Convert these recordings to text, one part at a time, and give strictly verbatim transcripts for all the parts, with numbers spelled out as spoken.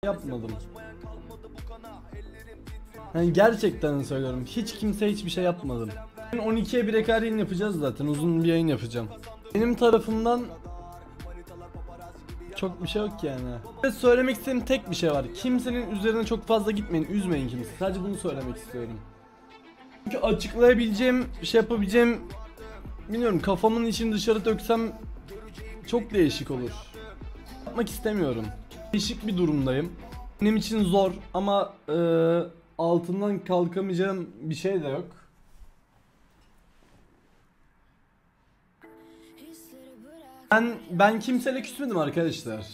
yapmadım. Yani gerçekten söylüyorum. Hiç kimse hiçbir şey yapmadım. on ikiye bir ekar yayın yapacağız zaten. Uzun bir yayın yapacağım. Benim tarafımdan çok bir şey yok yani. Ve söylemek istediğim tek bir şey var. Kimsenin üzerine çok fazla gitmeyin. Üzmeyin kimse. Sadece bunu söylemek istiyorum. Çünkü açıklayabileceğim, şey yapabileceğim, bilmiyorum, kafamın içini dışarı döksem çok değişik olur. Yapmak istemiyorum. Değişik bir durumdayım. Benim için zor ama e, altından kalkamayacağım bir şey de yok. Ben ben kimseyle küsmedim arkadaşlar.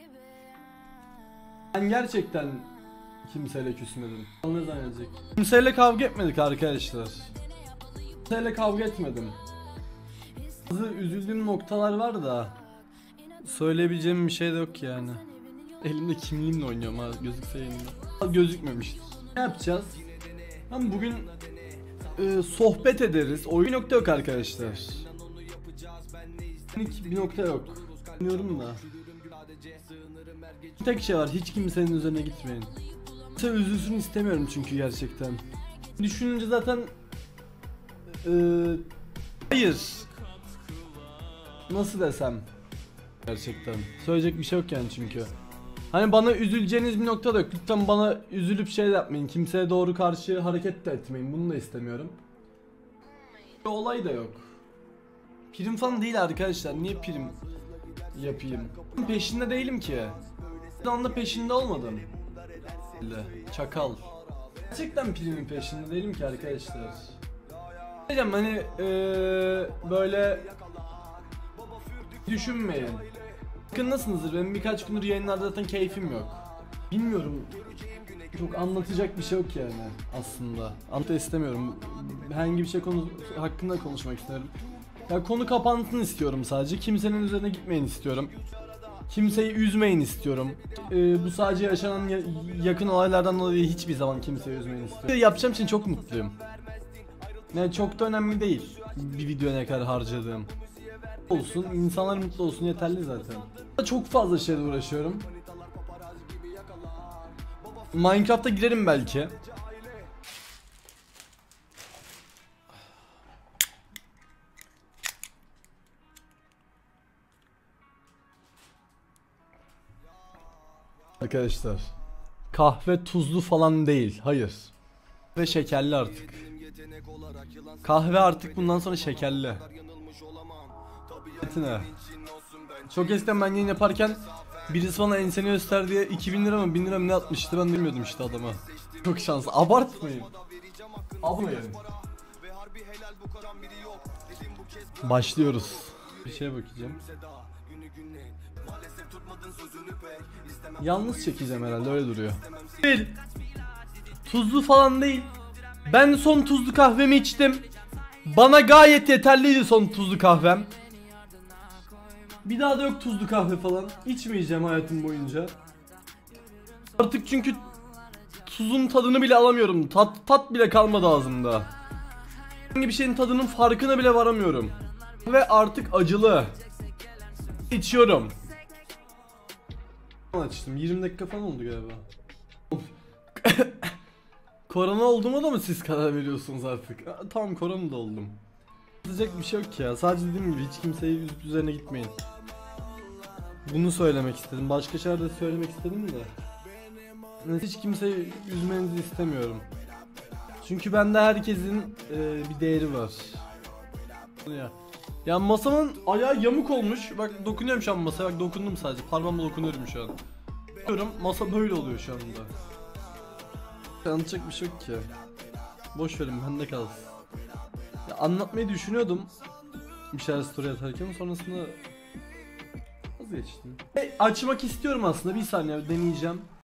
Ben gerçekten kimseyle küsmedim. Ne zannedecek? Kimseyle kavga etmedik arkadaşlar. Kimseyle kavga etmedim. Bazı üzüldüğüm noktalar var da söyleyebileceğim bir şey de yok yani. Elimde kimliğimle oynuyorum ha, gözükse yayında. Gözükmemiştir. Ne yapacağız? Ama bugün e, sohbet ederiz. Oyun nokta yok arkadaşlar. Bir nokta yok. Bilmiyorum da. Tek şey var, hiç kimsenin üzerine gitmeyin. Kimse üzülsün istemiyorum çünkü gerçekten. Düşününce zaten e, hayır. Nasıl desem? Gerçekten. Söyleyecek bir şey yok yani çünkü. Hani bana üzüleceğiniz bir nokta da yok. Lütfen bana üzülüp şey de yapmayın. Kimseye doğru karşı hareket de etmeyin. Bunu da istemiyorum. Bir olay da yok. Prim falan değil arkadaşlar. Niye prim yapayım? Peşinde değilim ki. Bir anda peşinde olmadım. Çakal. Gerçekten primin peşinde değilim ki arkadaşlar. Diyeceğim hani ee, böyle düşünmeyin. Farkındasınızdır, benim birkaç gündür yayınlarda zaten keyfim yok. Bilmiyorum, çok anlatacak bir şey yok yani aslında. Anlatmak istemiyorum. Herhangi bir şey konu hakkında konuşmak istiyorum. Ya konu kapansın istiyorum sadece. Kimsenin üzerine gitmeyin istiyorum. Kimseyi üzmeyin istiyorum. Ee, bu sadece yaşanan ya yakın olaylardan dolayı hiçbir zaman kimseyi üzmeyin istiyorum. Yapacağım için çok mutluyum. Yani çok da önemli değil bir video ne kadar harcadığım. Olsun, insanlar mutlu olsun yeterli zaten. Çok fazla şeyle uğraşıyorum. Minecraft'a girerim belki. Arkadaşlar, kahve tuzlu falan değil, hayır. Ve şekerli artık. Kahve artık bundan sonra şekerli. Ne? Çok eskiden ben yayın yaparken birisi bana enseni göster diye iki bin lira mı bin lira mı ne atmıştı, ben bilmiyordum işte adama. Çok şanslı, abartmayın. Abartmayın. Başlıyoruz. Bir şeye bakacağım. Yalnız çekeceğim herhalde, öyle duruyor. Bir, tuzlu falan değil. Ben son tuzlu kahvemi içtim. Bana gayet yeterliydi son tuzlu kahvem. Bir daha da yok tuzlu kahve falan. İçmeyeceğim hayatım boyunca. Artık çünkü tuzun tadını bile alamıyorum. Tat tat bile kalmadı ağzımda. Hangi bir şeyin tadının farkına bile varamıyorum. Ve artık acılı. İçiyorum. Açtım. yirmi dakika falan oldu galiba. Korona olduğuma da mı siz karar veriyorsunuz artık? Tamam, korona da oldum. Diyecek bir şey yok ya. Sadece dediğim gibi hiç kimseyi üzüp üzerine gitmeyin. Bunu söylemek istedim. Başka şeyler de söylemek istedim de. Hiç kimseyi üzmenizi istemiyorum. Çünkü bende herkesin e, bir değeri var. Ya. Ya masamın ayağı yamuk olmuş. Bak dokunuyorum şu an masaya. Bak dokundum sadece. Parmağımla dokunuyorum şu an. Diyorum, masa böyle oluyor şu anda. Anlatacak bir şey yok ki. Boş verin, bende kalsın. Ya, anlatmayı düşünüyordum bir şeyler story atarken, sonrasında vazgeçtim. E, açmak istiyorum aslında, bir saniye deneyeceğim.